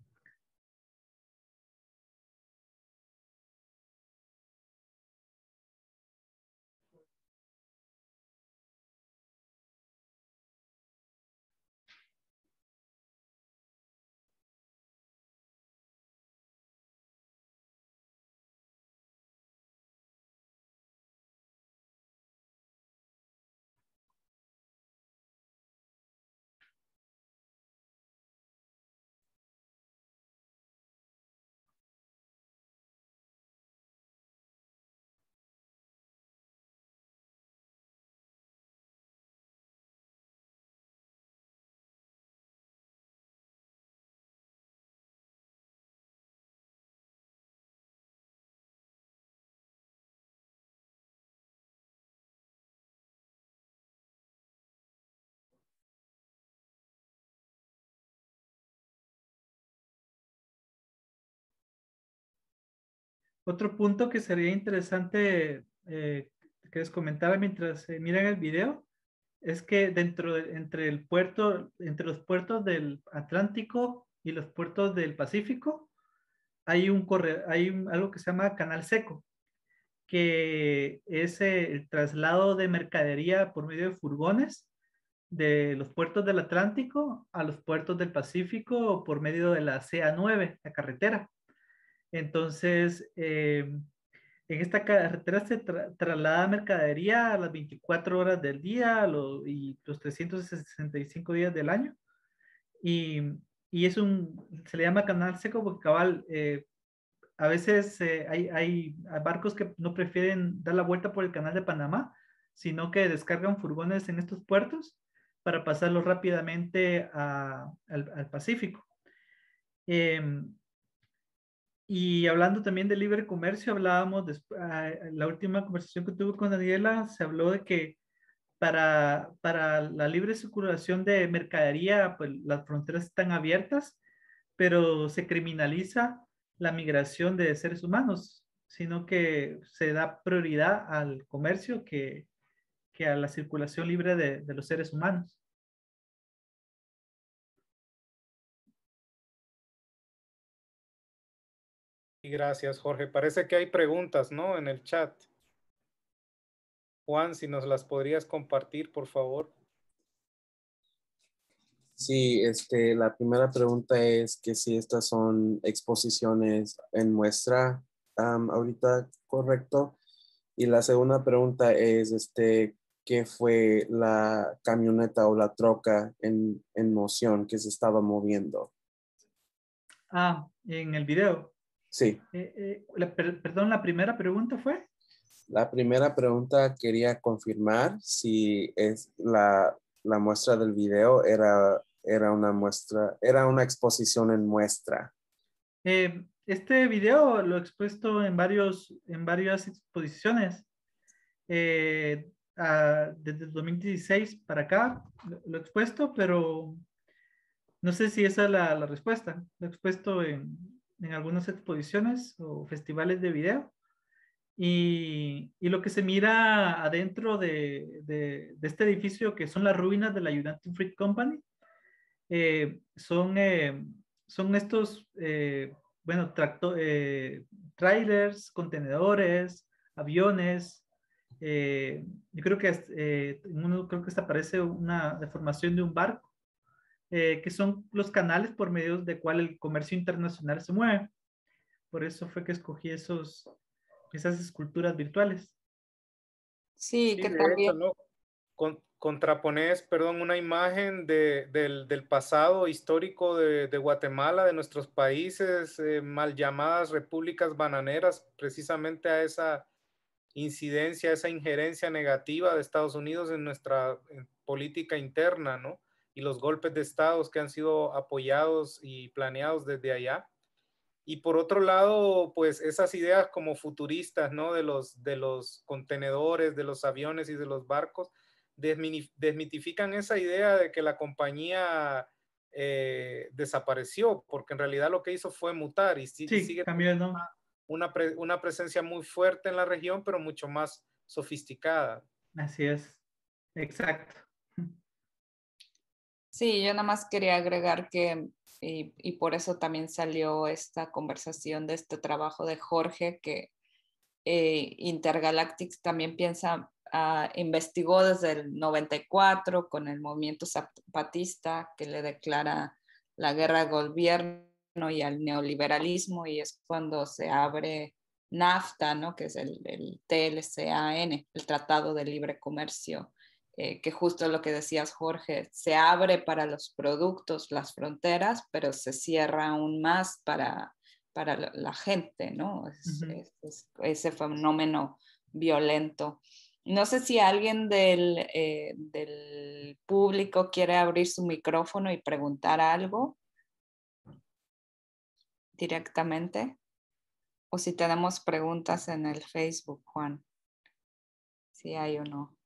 Otro punto que sería interesante que les comentara mientras miran el video es que entre los puertos del Atlántico y los puertos del Pacífico hay algo que se llama canal seco, que es el traslado de mercadería por medio de furgones de los puertos del Atlántico a los puertos del Pacífico por medio de la CA9, la carretera. Entonces, en esta carretera se traslada mercadería a las 24 horas del día y los 365 días del año. Y, se le llama canal seco porque cabal, a veces hay barcos que no prefieren dar la vuelta por el canal de Panamá, sino que descargan furgones en estos puertos para pasarlo rápidamente al Pacífico. Y hablando también de libre comercio, hablábamos, la última conversación que tuve con Daniela, se habló de que para la libre circulación de mercadería, pues las fronteras están abiertas, pero se criminaliza la migración de seres humanos, sino que se da prioridad al comercio que a la circulación libre de los seres humanos. Y gracias, Jorge. Parece que hay preguntas, ¿no? En el chat. Juan, si nos las podrías compartir, por favor. Sí, la primera pregunta es que si estas son exposiciones en muestra ahorita, ¿correcto? Y la segunda pregunta es, ¿qué fue la camioneta o la troca en moción que se estaba moviendo? En el video. Sí. Perdón, la primera pregunta fue. La primera pregunta quería confirmar si es la muestra del video era una muestra, era una exposición en muestra. Este video lo he expuesto en varias exposiciones. Desde el 2016 para acá lo he expuesto, pero no sé si esa es la respuesta. Lo he expuesto en algunas exposiciones o festivales de video. Y lo que se mira adentro de este edificio, que son las ruinas de la United Fruit Company, son estos, bueno, trailers, contenedores, aviones. Yo creo que creo que esta parece una deformación de un barco, que son los canales por medio de cual el comercio internacional se mueve. Por eso fue que escogí esas esculturas virtuales. Sí, Sí, que de también. hecho, ¿no? Contrapones, perdón, una imagen del pasado histórico de Guatemala, de nuestros países, mal llamadas repúblicas bananeras, precisamente a esa incidencia, esa injerencia negativa de Estados Unidos en nuestra política interna, ¿no? Y los golpes de estados que han sido apoyados y planeados desde allá. Y por otro lado, pues esas ideas como futuristas, ¿no? De los contenedores, de los aviones y de los barcos, desmitifican esa idea de que la compañía desapareció, porque en realidad lo que hizo fue mutar y sigue cambiando. Una presencia muy fuerte en la región, pero mucho más sofisticada. Así es, exacto. Sí, yo nada más quería agregar que, y por eso también salió esta conversación de este trabajo de Jorge, que Intergalactics también investigó desde el 94 con el movimiento zapatista que le declara la guerra al gobierno y al neoliberalismo, y es cuando se abre NAFTA, ¿no? Que es el TLCAN, el Tratado de Libre Comercio, que justo lo que decías, Jorge, se abre para los productos las fronteras, pero se cierra aún más para la gente, ¿no? Es ese fenómeno violento. No sé si alguien del público quiere abrir su micrófono y preguntar algo directamente, o si tenemos preguntas en el Facebook, Juan, si hay o no.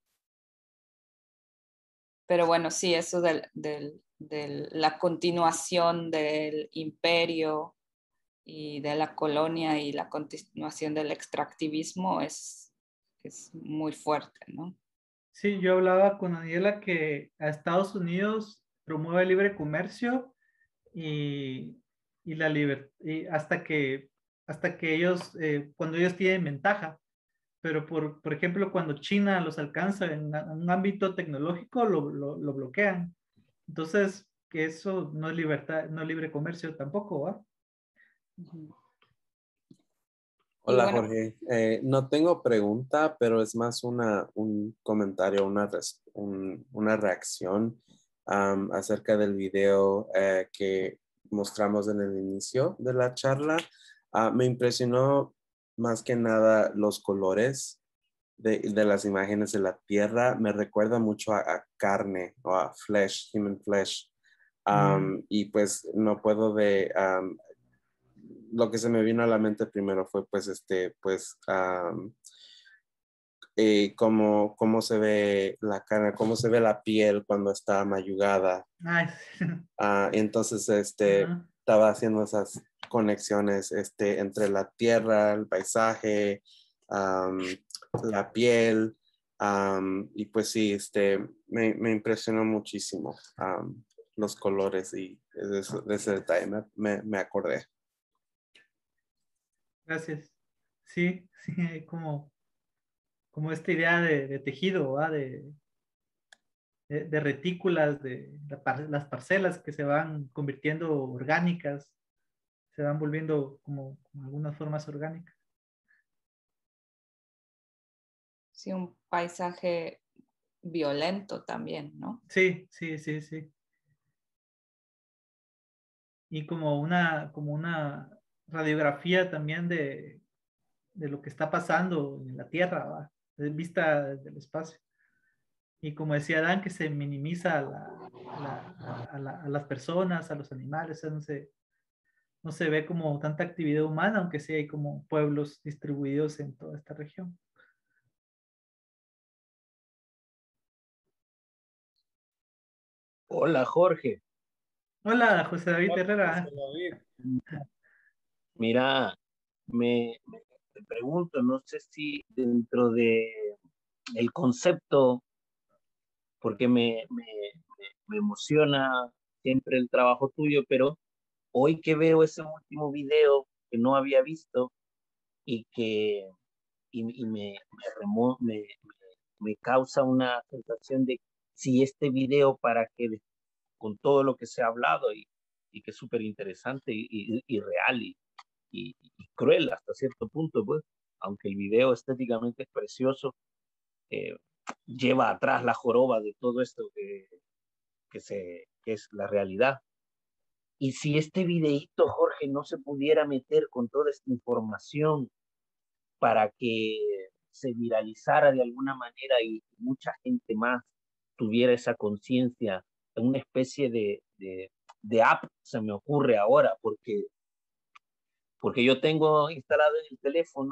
Pero bueno, sí, eso de la continuación del imperio y de la colonia y la continuación del extractivismo es muy fuerte, ¿no? Sí, yo hablaba con Daniela que a Estados Unidos promueve el libre comercio y la libertad, hasta que ellos, cuando ellos tienen ventaja, pero por ejemplo, cuando China los alcanza en un ámbito tecnológico, lo bloquean. Entonces, que eso no es libertad, no es libre comercio tampoco, ¿va? Hola, bueno, Jorge. No tengo pregunta, pero es más un comentario, una reacción acerca del video que mostramos en el inicio de la charla. Me impresionó más que nada los colores de las imágenes de la tierra me recuerda mucho a carne o a flesh, human flesh. Y pues no puedo lo que se me vino a la mente primero fue cómo se ve la carne, cómo se ve la piel cuando está mayugada. Ay, Entonces, ajá. estaba haciendo esas conexiones entre la tierra, el paisaje, la piel, y pues sí, me impresionó muchísimo los colores y de ese detalle me acordé. Gracias. Sí, sí, hay como esta idea de tejido, ¿va? De retículas, las parcelas que se van convirtiendo orgánicas, se van volviendo como algunas formas orgánicas. Sí, un paisaje violento también, ¿no? Sí, sí, sí, sí. Y como una radiografía también de lo que está pasando en la Tierra, ¿va? Vista desde el espacio. Y como decía Dan, que se minimiza a las personas, a los animales, o sea, no se ve como tanta actividad humana, aunque sí hay como pueblos distribuidos en toda esta región. Hola Jorge, Hola, José David Hola, Herrera. José David. mira, te pregunto, no sé si dentro de el concepto, porque me emociona siempre el trabajo tuyo, pero hoy que veo ese último video que no había visto y que y me causa una sensación de si este video para que con todo lo que se ha hablado y que es súper interesante y real y cruel hasta cierto punto, pues, aunque el video estéticamente es precioso, eh, lleva atrás la joroba de todo esto que es la realidad. Y si este videíto, Jorge, no se pudiera meter con toda esta información para que se viralizara de alguna manera y mucha gente más tuviera esa conciencia, una especie de app se me ocurre ahora, porque yo tengo instalado en el teléfono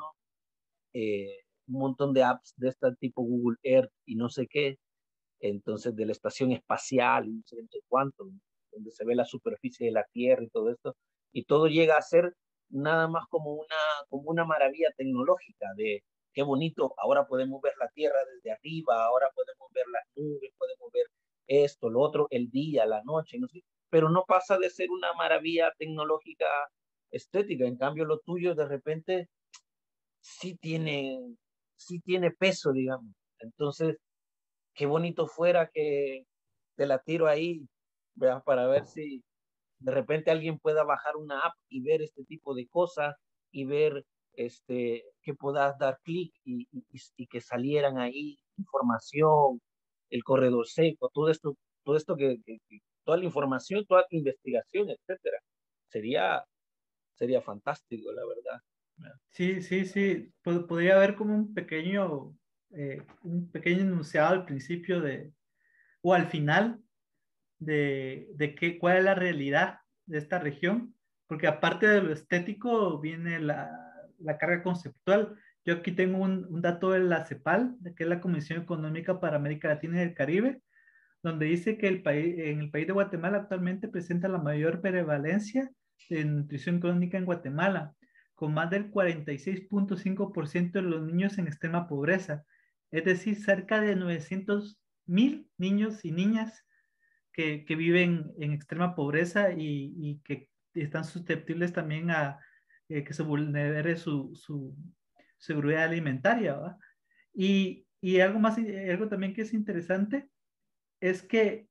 un montón de apps de este tipo Google Earth y no sé qué, entonces de la estación espacial, no sé cuánto, donde se ve la superficie de la Tierra y todo esto, y todo llega a ser nada más como una maravilla tecnológica de qué bonito, ahora podemos ver la Tierra desde arriba, ahora podemos ver las nubes, podemos ver esto, lo otro, el día, la noche, no sé, pero no pasa de ser una maravilla tecnológica estética, en cambio lo tuyo de repente sí tiene, sí tiene peso, digamos. Entonces, qué bonito fuera que te la tiro ahí, ¿verdad? Para ver si de repente alguien pueda bajar una app y ver este tipo de cosas y ver que puedas dar clic y que salieran ahí información, el corredor seco, todo esto toda la información, toda la investigación, etcétera. Sería fantástico, la verdad. Sí, sí, sí. Podría haber como un pequeño enunciado al principio o al final cuál es la realidad de esta región, porque aparte de lo estético viene la carga conceptual. Yo aquí tengo un dato de la CEPAL, que es la Comisión Económica para América Latina y el Caribe, donde dice que en el país de Guatemala actualmente presenta la mayor prevalencia de nutrición crónica en Guatemala, con más del 46.5% de los niños en extrema pobreza, es decir, cerca de 900,000 niños y niñas que viven en extrema pobreza y que están susceptibles también a que se vulnere su seguridad alimentaria, ¿va? Y algo también que es interesante es que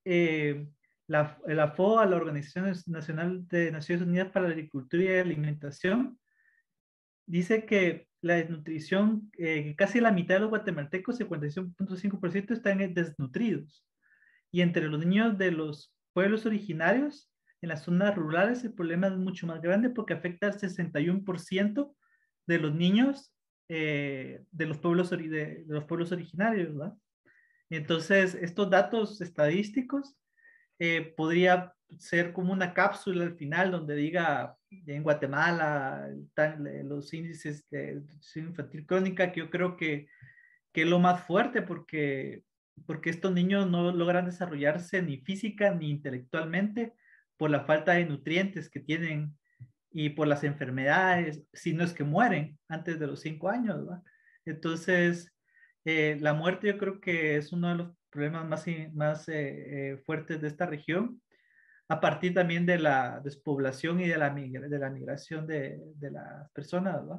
la FOA, la Organización Nacional de Naciones Unidas para la Agricultura y la Alimentación, dice que la desnutrición, casi la mitad de los guatemaltecos, 55.5%, están desnutridos. Y entre los niños de los pueblos originarios, en las zonas rurales, el problema es mucho más grande porque afecta al 61% de los niños de los pueblos, de los pueblos originarios, ¿verdad? Entonces, estos datos estadísticos podría ser como una cápsula al final donde diga en Guatemala los índices de suicidio infantil crónica, que yo creo que es lo más fuerte porque estos niños no logran desarrollarse ni física ni intelectualmente por la falta de nutrientes que tienen y por las enfermedades, si no es que mueren antes de los 5 años, ¿verdad? Entonces, la muerte yo creo que es uno de los problemas más fuertes de esta región, a partir también de la despoblación y de la migración de las personas, ¿verdad?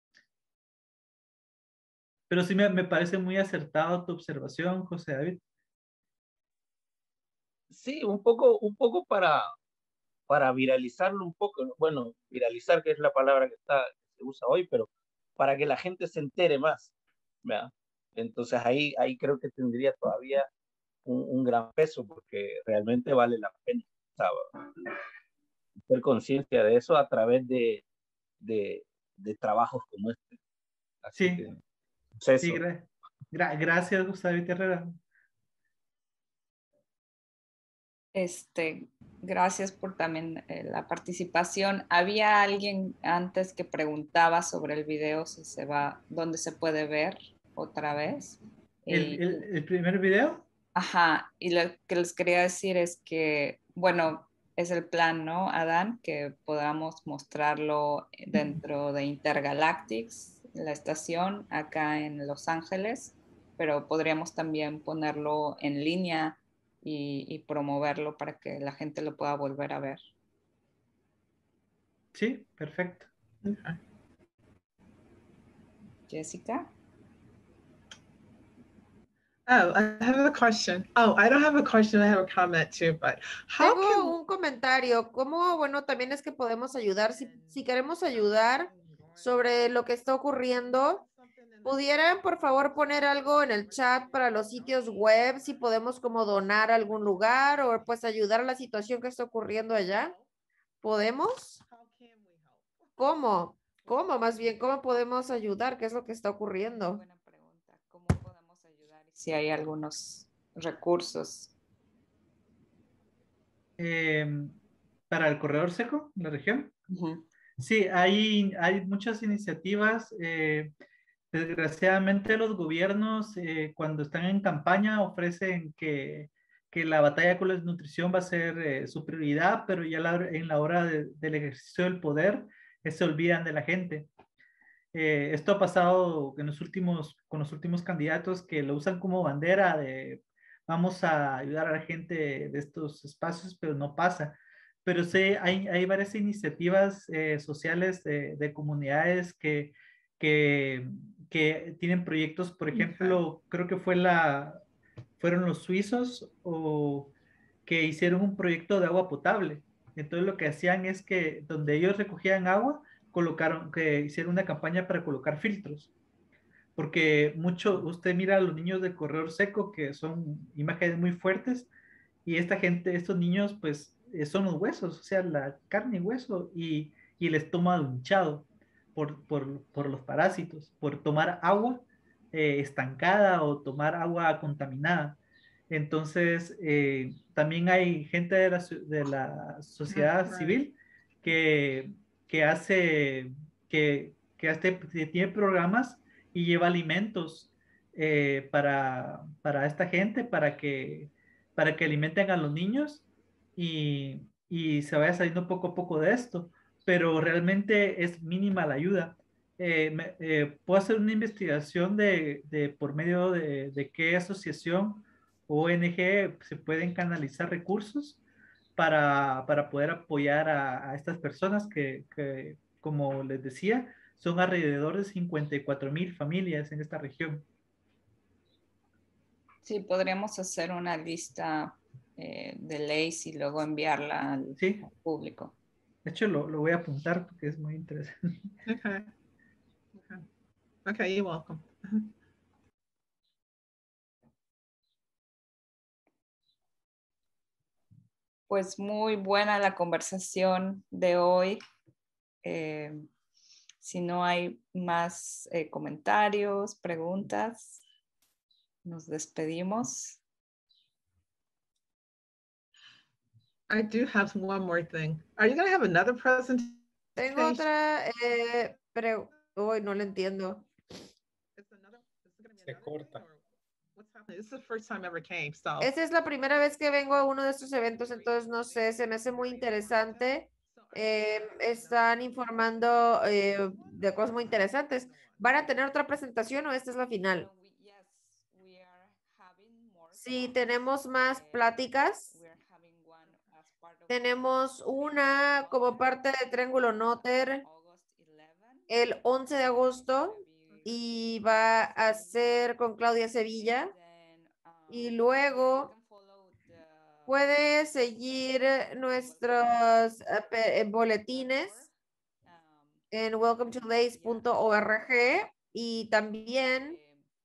Pero sí me parece muy acertado tu observación, José David. Sí, un poco para viralizarlo un poco, ¿no? Bueno, viralizar, que es la palabra que se usa hoy, pero para que la gente se entere más, ¿verdad? Entonces ahí creo que tendría todavía un gran peso, porque realmente vale la pena, ¿sabes? Hacer conciencia de eso a través de, de trabajos como este. Así Sí, que, pues sí, eso. gracias, José David Herrera. Gracias por también la participación. Había alguien antes que preguntaba sobre el video, si se va, dónde se puede ver otra vez. ¿El primer video? Ajá, y lo que les quería decir es que, bueno, es el plan, ¿no, Adán? Que podamos mostrarlo dentro de Intergalactics, la estación acá en Los Ángeles, pero podríamos también ponerlo en línea y promoverlo para que la gente lo pueda volver a ver. Sí, perfecto. Okay. Jessica. Oh, I have a question. Oh, I don't have a question. I have a comment too, but how Tengo can un comentario. ¿Cómo, bueno, también es que podemos ayudar? Si queremos ayudar sobre lo que está ocurriendo, ¿pudieran, por favor, poner algo en el chat para los sitios web? Si podemos como donar a algún lugar o pues ayudar a la situación que está ocurriendo allá. ¿Podemos? ¿Cómo? ¿Cómo? Más bien, ¿cómo podemos ayudar? ¿Qué es lo que está ocurriendo? Buena pregunta. ¿Cómo podemos ayudar? Si hay algunos recursos. Para el corredor seco, la región. Uh-huh. Sí, hay muchas iniciativas. Desgraciadamente los gobiernos cuando están en campaña ofrecen que la batalla con la desnutrición va a ser su prioridad, pero ya en la hora del ejercicio del poder se olvidan de la gente. Esto ha pasado con los últimos candidatos que lo usan como bandera de vamos a ayudar a la gente de estos espacios, pero no pasa. Pero sí, hay varias iniciativas sociales de comunidades que, que tienen proyectos, por ejemplo, creo que fueron los suizos o que hicieron un proyecto de agua potable. Entonces lo que hacían es que donde ellos recogían agua, que hicieron una campaña para colocar filtros. Porque usted mira a los niños del corredor seco, que son imágenes muy fuertes, y estos niños, pues, son los huesos, o sea, la carne y hueso, y el estómago hinchado por los parásitos, por tomar agua estancada o tomar agua contaminada. Entonces, también hay gente de la sociedad civil que, que hace, que tiene programas y lleva alimentos para esta gente, para que alimenten a los niños y se vaya saliendo poco a poco de esto, pero realmente es mínima la ayuda. Puedo hacer una investigación de por medio de qué asociación o ONG se pueden canalizar recursos para poder apoyar a estas personas que, como les decía, son alrededor de 54,000 familias en esta región. Sí, podríamos hacer una lista de leyes y luego enviarla al público. De hecho, lo voy a apuntar porque es muy interesante. Okay. Okay. Okay, you're welcome. Pues muy buena la conversación de hoy. Si no hay más comentarios, preguntas, nos despedimos. I do have one more thing. Are you going to have another presentation? Tengo otra, pero hoy no lo entiendo. Se corta. This is the first time I ever came, so. Esta es la primera vez que vengo a uno de estos eventos, entonces no sé, se me hace muy interesante. Están informando de cosas muy interesantes. ¿Van a tener otra presentación o esta es la final? Sí, tenemos más pláticas. Tenemos una como parte de Triángulo Noter el 11 de agosto y va a ser con Claudia Sevilla. Y luego puede seguir nuestros boletines en welcometolace.org y también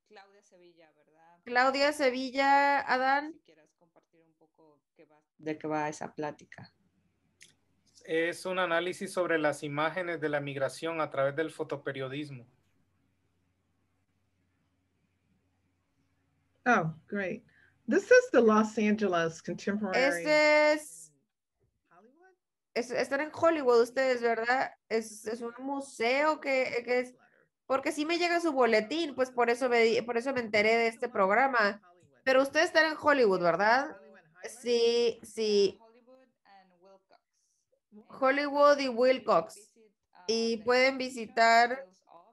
Claudia Sevilla, Adán. Si quieres compartir un poco de qué va esa plática. Es un análisis sobre las imágenes de la migración a través del fotoperiodismo. Oh, great. This is the Los Angeles Contemporary. Están en Hollywood ustedes, ¿verdad? Es un museo que es, porque sí me llega su boletín, pues por eso me enteré de este programa. Pero ustedes están en Hollywood, ¿verdad? Sí, sí. Hollywood y Wilcox. Y pueden visitar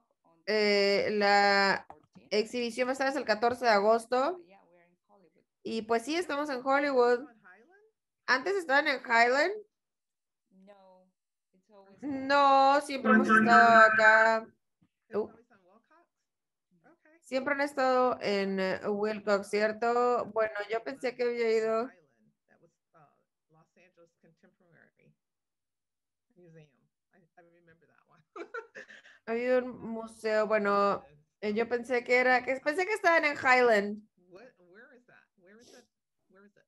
la exhibición va a estar hasta el 14 de agosto. Y pues sí, estamos en Hollywood. Antes estaban en Highland. No, siempre hemos estado acá. Siempre han estado en Wilcox, ¿cierto? Bueno, yo pensé que había ido. Los Angeles Contemporary Museum. I remember that one. Había un museo, bueno, yo pensé que estaban en Highland. Where is that? Where is it? Where is it?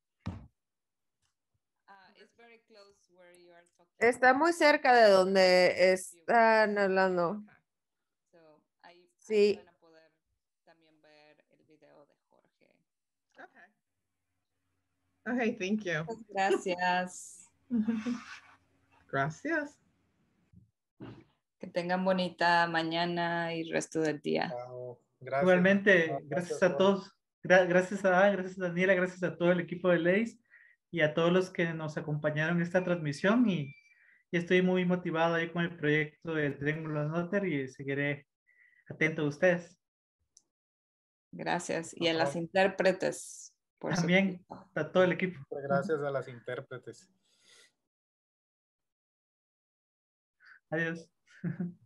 It's very close where you are talking. Está muy cerca de donde están hablando. So, ahí Sí. van a poder también ver el video de Jorge. Okay. Okay, thank you. Gracias. Gracias. Que tengan bonita mañana y resto del día. Wow. Gracias. Igualmente, gracias a todos. Gracias a Dan, gracias a Daniela, gracias a todo el equipo de Leis y a todos los que nos acompañaron en esta transmisión. Y estoy muy motivado ahí con el proyecto del Triángulo Noter y seguiré atento a ustedes. Gracias. Y a las intérpretes. Por También a todo el equipo. Gracias a las intérpretes. Adiós.